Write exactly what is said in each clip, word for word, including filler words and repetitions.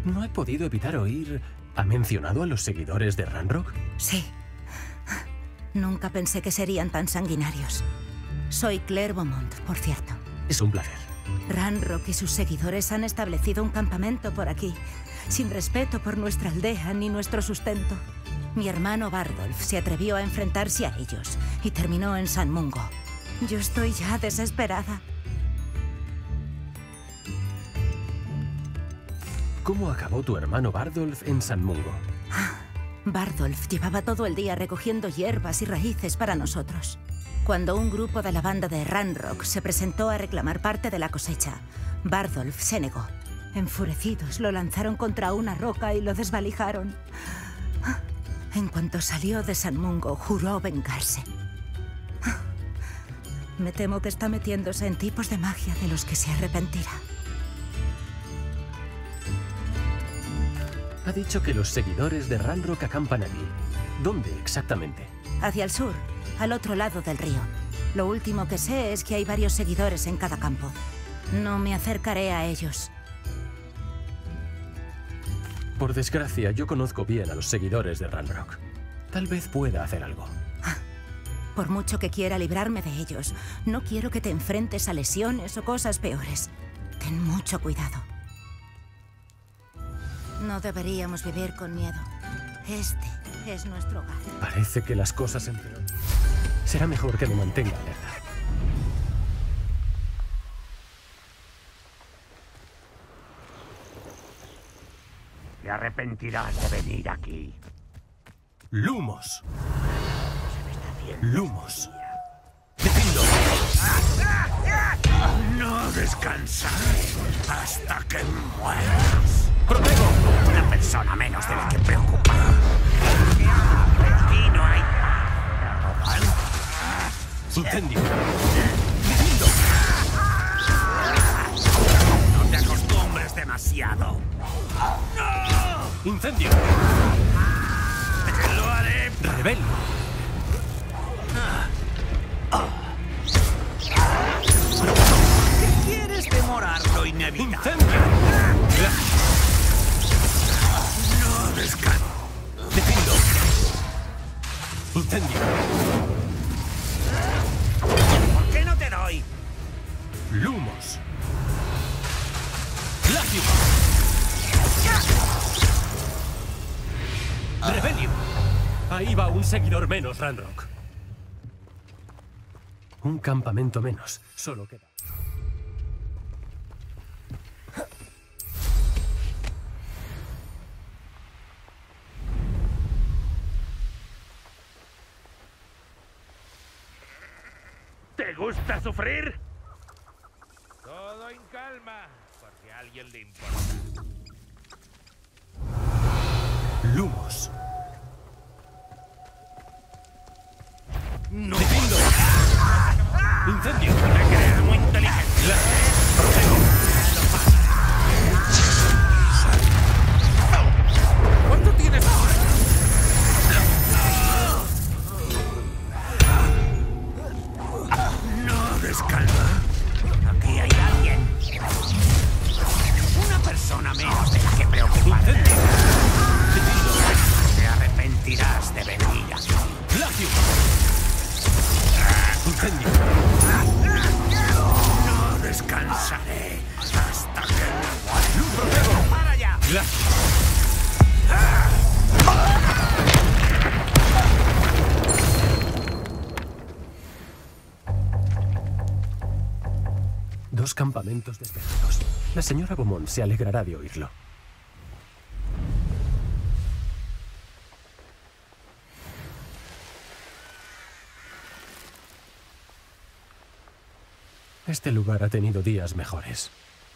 No he podido evitar oír... ¿Ha mencionado a los seguidores de Ranrock? Sí. Nunca pensé que serían tan sanguinarios. Soy Claire Beaumont, por cierto. Es un placer. Ranrock y sus seguidores han establecido un campamento por aquí, sin respeto por nuestra aldea ni nuestro sustento. Mi hermano Bardolph se atrevió a enfrentarse a ellos y terminó en San Mungo. Yo estoy ya desesperada. ¿Cómo acabó tu hermano Bardolph en San Mungo? Ah, Bardolph llevaba todo el día recogiendo hierbas y raíces para nosotros. Cuando un grupo de la banda de Ranrock se presentó a reclamar parte de la cosecha, Bardolph se negó. Enfurecidos, lo lanzaron contra una roca y lo desvalijaron. En cuanto salió de San Mungo, juró vengarse. Me temo que está metiéndose en tipos de magia de los que se arrepentirá. Ha dicho que los seguidores de Ranrock acampan allí. ¿Dónde exactamente? Hacia el sur, al otro lado del río. Lo último que sé es que hay varios seguidores en cada campo. No me acercaré a ellos. Por desgracia, yo conozco bien a los seguidores de Ranrock. Tal vez pueda hacer algo. Por mucho que quiera librarme de ellos, no quiero que te enfrentes a lesiones o cosas peores. Ten mucho cuidado. No deberíamos vivir con miedo. Este es nuestro hogar. Parece que las cosas empeoran. Será mejor que me mantenga alerta. Te arrepentirás de venir aquí. Lumos. Se me está haciendo. Lumos. ¡Defiendo! No descansaré hasta que mueras. ¡Protego! Una persona menos de la que preocupar. Aquí no hay nada. ¡Incendio! ¡Defiendo! No te acostumbres demasiado. ¡No! ¡Incendio! ¡Te lo haré! ¡Rebel! ¿Qué quieres demorar lo inevitable? ¡Incendio! No descanso. ¡Defiendo! ¡Incendio! ¿Por qué no te doy? ¡Lumos! ¡Glacium! ¡Rebellion! Ahí va un seguidor menos, Ranrock. Un campamento menos. Solo queda. ¿Te gusta sufrir? Todo en calma, porque a alguien le importa. Lumos. No. ¡Defiendo! ¡Incendio! Me crees muy inteligente. ¡Protego! ¿Cuánto tienes ahora? No descansa. Aquí hay alguien. Una persona menos de la que preocuparte. ¡Incendio! ¡Defiendo! Te arrepentirás de venir aquí. ¡Glacium! ¡Incendio! No descansaré hasta que me muera. ¡Protego! ¡Para ya! ¡Glacium! Dos campamentos despejados. La señora Beaumont se alegrará de oírlo. Este lugar ha tenido días mejores.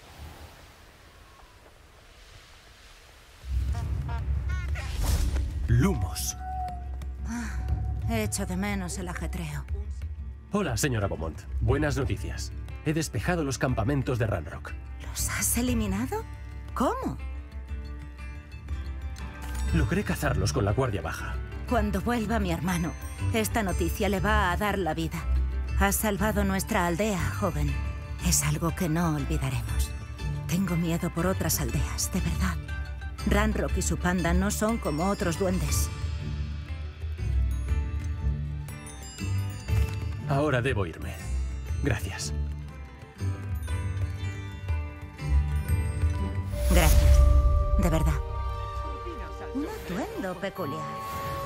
Lumos. He hecho de menos el ajetreo. Hola, señora Beaumont. Buenas noticias. He despejado los campamentos de Ranrock. ¿Los has eliminado? ¿Cómo? Logré cazarlos con la guardia baja. Cuando vuelva mi hermano, esta noticia le va a dar la vida. Has salvado nuestra aldea, joven. Es algo que no olvidaremos. Tengo miedo por otras aldeas, de verdad. Ranrock y su panda no son como otros duendes. Ahora debo irme. Gracias. Gracias. De verdad. Un atuendo peculiar.